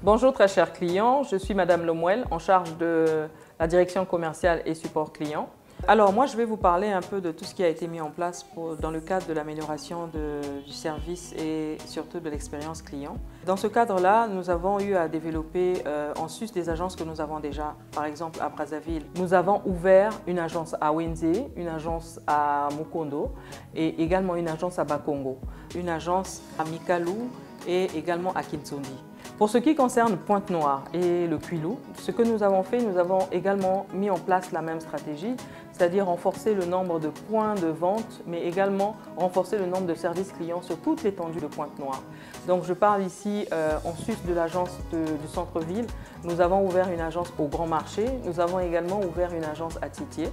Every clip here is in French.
Bonjour très chers clients, je suis Madame Lemuel en charge de la direction commerciale et support client. Alors moi je vais vous parler un peu de tout ce qui a été mis en place dans le cadre de l'amélioration du service et surtout de l'expérience client. Dans ce cadre-là, nous avons eu à développer en sus des agences que nous avons déjà, par exemple à Brazzaville. Nous avons ouvert une agence à Wenzé, une agence à Mukondo et également une agence à Bakongo, une agence à Mikalou et également à Kitsundi. Pour ce qui concerne Pointe-Noire et le Kwilu, ce que nous avons fait, nous avons également mis en place la même stratégie, c'est-à-dire renforcer le nombre de points de vente, mais également renforcer le nombre de services clients sur toute l'étendue de Pointe-Noire. Donc je parle ici en sus de l'agence du centre-ville. Nous avons ouvert une agence au Grand Marché, nous avons également ouvert une agence à Titié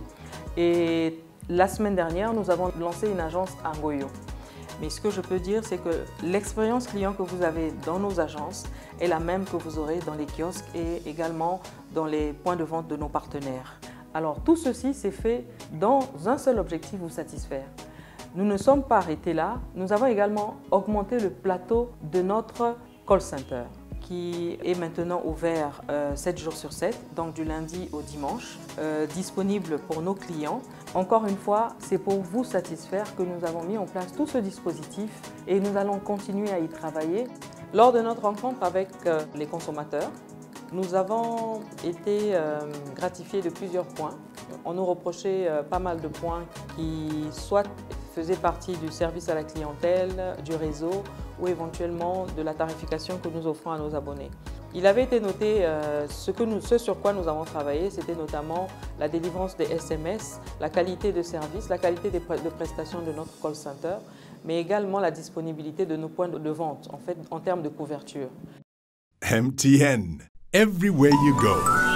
et la semaine dernière, nous avons lancé une agence à Ngoyo. Mais ce que je peux dire, c'est que l'expérience client que vous avez dans nos agences est la même que vous aurez dans les kiosques et également dans les points de vente de nos partenaires. Alors tout ceci s'est fait dans un seul objectif, vous satisfaire. Nous ne sommes pas arrêtés là, nous avons également augmenté le plateau de notre call center qui est maintenant ouvert 7 jours sur 7, donc du lundi au dimanche, disponible pour nos clients. Encore une fois, c'est pour vous satisfaire que nous avons mis en place tout ce dispositif et nous allons continuer à y travailler. Lors de notre rencontre avec les consommateurs, nous avons été gratifiés de plusieurs points. On nous reprochait pas mal de points qui soit faisaient partie du service à la clientèle, du réseau ou éventuellement de la tarification que nous offrons à nos abonnés. Il avait été noté ce sur quoi nous avons travaillé, c'était notamment la délivrance des SMS, la qualité de service, la qualité de prestations de notre call center, mais également la disponibilité de nos points de vente en termes de couverture. MTN, everywhere you go.